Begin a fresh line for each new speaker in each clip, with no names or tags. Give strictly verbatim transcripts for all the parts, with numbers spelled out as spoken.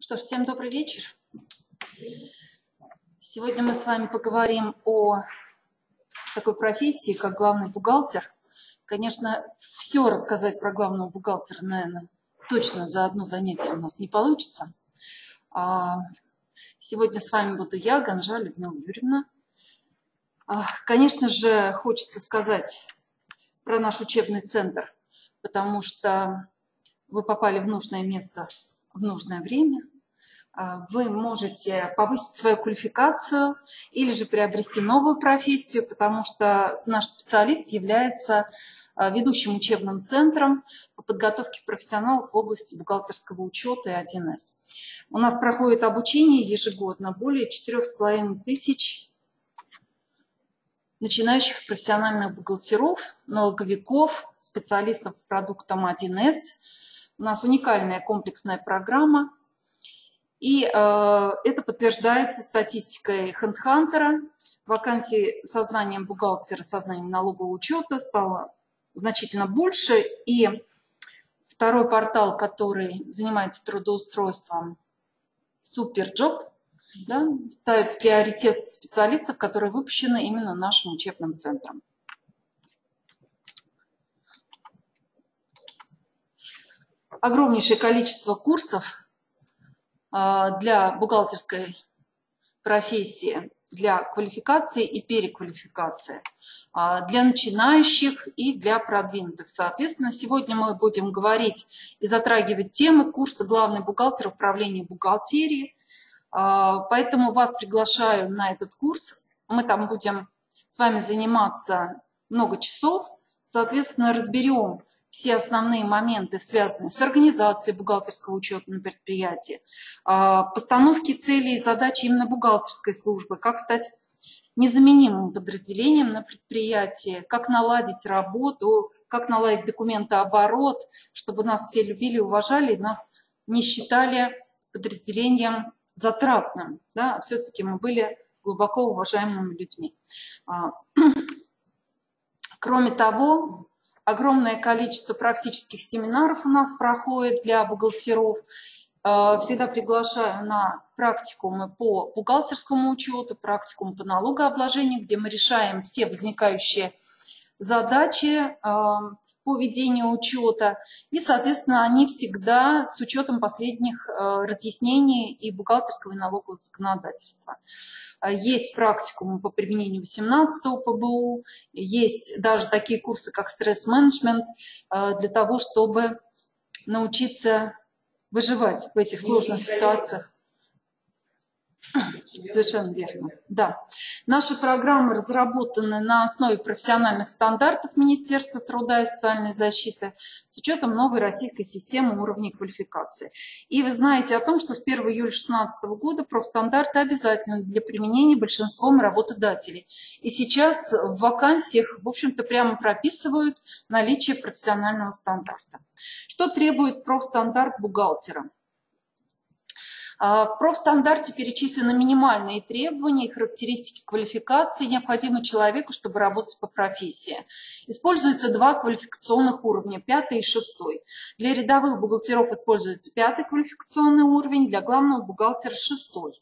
Что ж, всем добрый вечер. Сегодня мы с вами поговорим о такой профессии, как главный бухгалтер. Конечно, все рассказать про главного бухгалтера, наверное, точно за одно занятие у нас не получится. Сегодня с вами буду я, Ганжа Людмила Юрьевна. Конечно же, хочется сказать про наш учебный центр, потому что вы попали в нужное место в нужное время. Вы можете повысить свою квалификацию или же приобрести новую профессию, потому что наш специалист является ведущим учебным центром по подготовке профессионалов в области бухгалтерского учета и один эс. У нас проходит обучение ежегодно более четырёх с половиной тысяч начинающих профессиональных бухгалтеров, налоговиков, специалистов по продуктам один эс. У нас уникальная комплексная программа. И э, это подтверждается статистикой Хедхантера. Вакансий со знанием бухгалтера, со знанием налогового учета стало значительно больше. И второй портал, который занимается трудоустройством, Суперджоп, да, ставит в приоритет специалистов, которые выпущены именно нашим учебным центром. Огромнейшее количество курсов для бухгалтерской профессии, для квалификации и переквалификации, для начинающих и для продвинутых. Соответственно, сегодня мы будем говорить и затрагивать темы курса «Главный бухгалтер управления бухгалтерией». Поэтому вас приглашаю на этот курс. Мы там будем с вами заниматься много часов. Соответственно, разберем все основные моменты, связанные с организацией бухгалтерского учета на предприятии, постановки целей и задач именно бухгалтерской службы, как стать незаменимым подразделением на предприятии, как наладить работу, как наладить документооборот, чтобы нас все любили и уважали, и нас не считали подразделением затратным. Да? Все-таки мы были глубоко уважаемыми людьми. Кроме того, огромное количество практических семинаров у нас проходит для бухгалтеров. Всегда приглашаю на практикумы по бухгалтерскому учету, практикум по налогообложению, где мы решаем все возникающие задачи по ведению учета. И, соответственно, они всегда с учетом последних разъяснений и бухгалтерского и налогового законодательства. Есть практикумы по применению восемнадцатого пэ бэ у, есть даже такие курсы, как стресс-менеджмент, для того, чтобы научиться выживать в этих сложных ситуациях. Совершенно верно. Да. Наши программы разработаны на основе профессиональных стандартов Министерства труда и социальной защиты с учетом новой российской системы уровней квалификации. И вы знаете о том, что с первого июля две тысячи шестнадцатого года профстандарты обязательны для применения большинством работодателей. И сейчас в вакансиях, в общем-то, прямо прописывают наличие профессионального стандарта. Что требует профстандарт бухгалтера? В профстандарте перечислены минимальные требования и характеристики квалификации, необходимые человеку, чтобы работать по профессии. Используются два квалификационных уровня, пятый и шестой. Для рядовых бухгалтеров используется пятый квалификационный уровень, для главного бухгалтера шестой.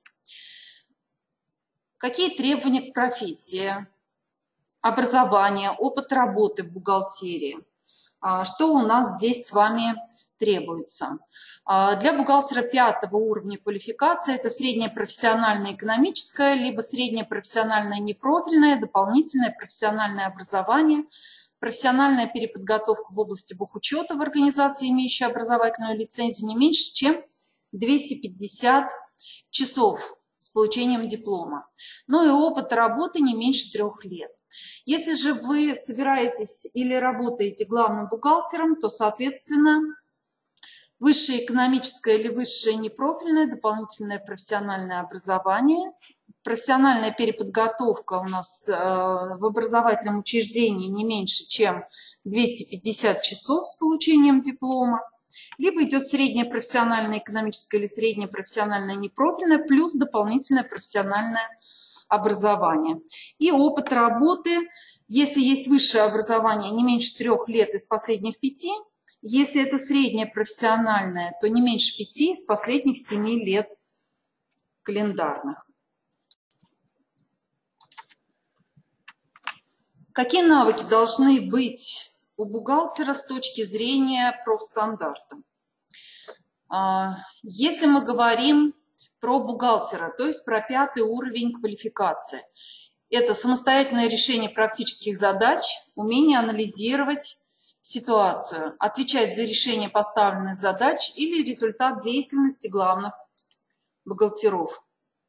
Какие требования к профессии? Образование, опыт работы в бухгалтерии. Что у нас здесь с вами требуется? Для бухгалтера пятого уровня квалификации это среднее профессиональное экономическое, либо среднее профессиональное непрофильное, дополнительное профессиональное образование, профессиональная переподготовка в области бухучета в организации, имеющей образовательную лицензию, не меньше, чем двести пятьдесят часов с получением диплома. Ну и опыт работы не меньше трех лет. Если же вы собираетесь или работаете главным бухгалтером, то, соответственно, высшее экономическое или высшее непрофильное, дополнительное профессиональное образование, профессиональная переподготовка у нас э, в образовательном учреждении не меньше, чем двести пятьдесят часов с получением диплома, либо идет среднее профессиональное экономическое или среднее профессиональное непрофильное, плюс дополнительное профессиональное образование. И опыт работы, если есть высшее образование не меньше трех лет из последних пяти, Если это средняя профессиональная, то не меньше пяти из последних семи лет календарных. Какие навыки должны быть у бухгалтера с точки зрения профстандарта? Если мы говорим про бухгалтера, то есть про пятый уровень квалификации, это самостоятельное решение практических задач, умение анализировать ситуацию, отвечать за решение поставленных задач или результат деятельности главных бухгалтеров.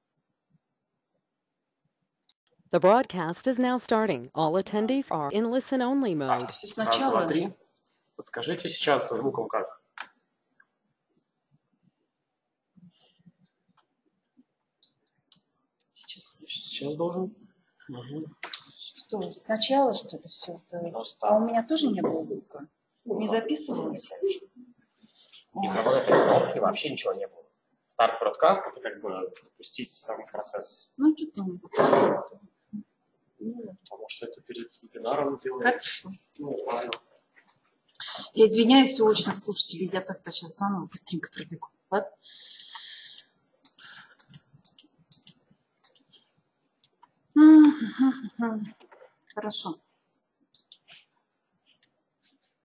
The broadcast is now starting. All attendees are in listen-only mode.
Раз, два, три. Подскажите сейчас со звуком как?
Сейчас,
Сейчас должен. Угу.
что, сначала, что ли, все это?
Просто...
А у меня тоже не было звука? Не записывалось?
Из-за вот этой кнопки вообще ничего не было. Старт бродкаст — это как бы запустить сам процесс.
Ну, что ты не запустил?
Ну, потому что это перед вебинаром делается.
Хорошо.
Ну, ладно.
Я извиняюсь у очных слушателей, я так-то сейчас заново быстренько пробегу. Ладно? Хорошо.